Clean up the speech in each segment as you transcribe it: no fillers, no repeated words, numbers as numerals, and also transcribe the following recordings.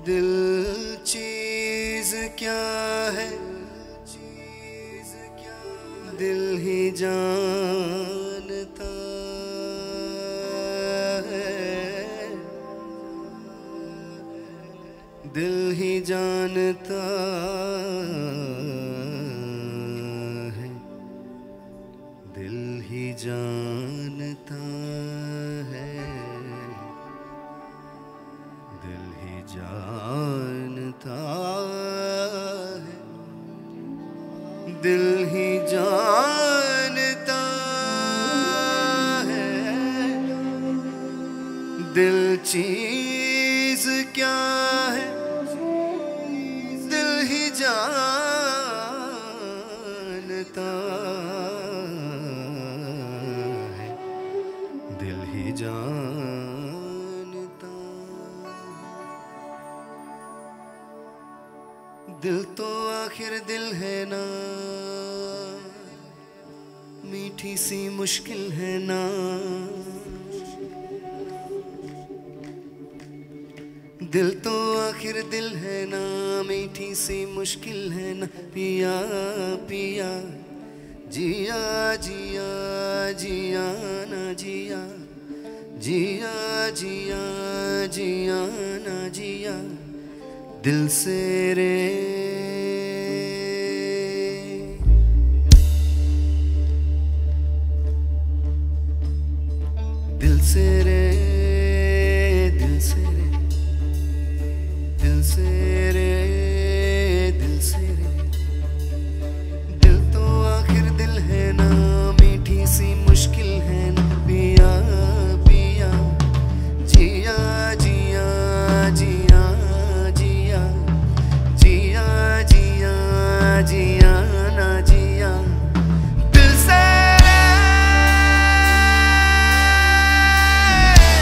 दिल चीज क्या है, दिल ही जानता है, दिल ही जानता है, दिल ही जानता है, दिल ही जानता है, दिल ही जानता है। दिल चीज क्या है, दिल ही जानता है, दिल ही जानता। दिल तो आखिर दिल है ना, मीठी सी मुश्किल है ना, दिल तो आखिर दिल है ना, मीठी सी मुश्किल है ना। पिया पिया जिया जिया जिया ना जिया, जिया जिया जिया ना जिया, दिल से रे दिल से रे, दिल से रे, दिल से रे, दिल से रे। दिल तो आखिर दिल है ना, मीठी सी मुश्किल है ना। पिया पिया जिया जिया जिया जिया, जिया जिया जिया ना जिया, दिल से रे।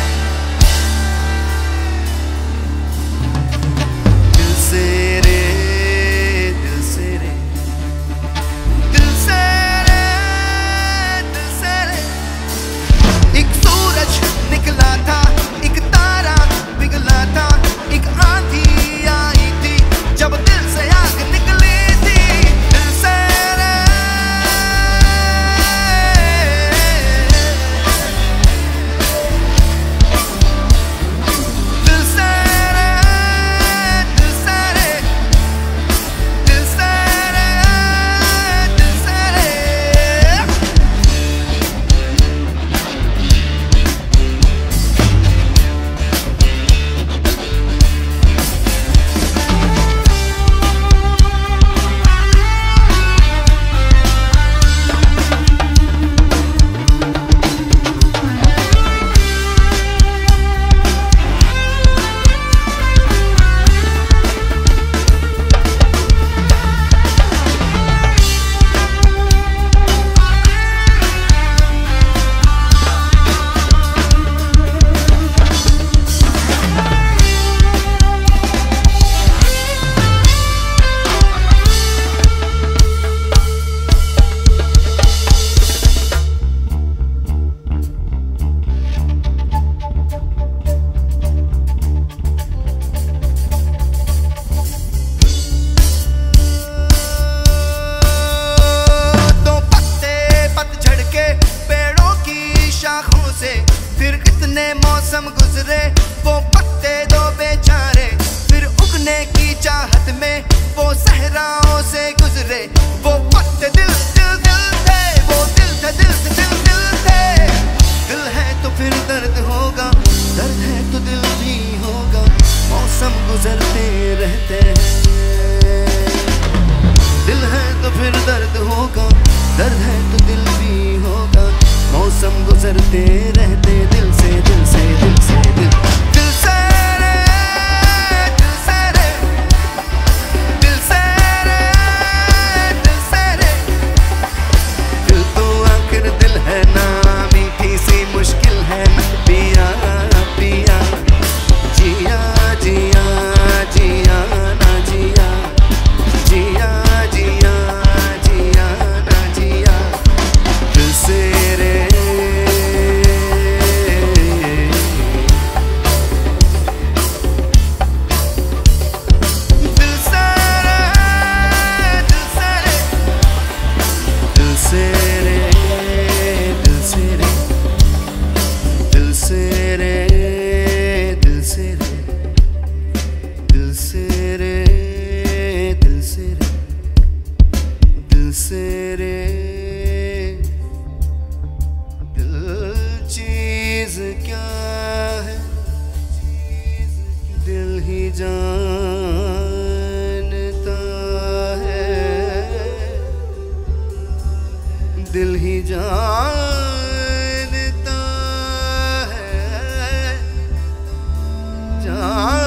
जानता है जान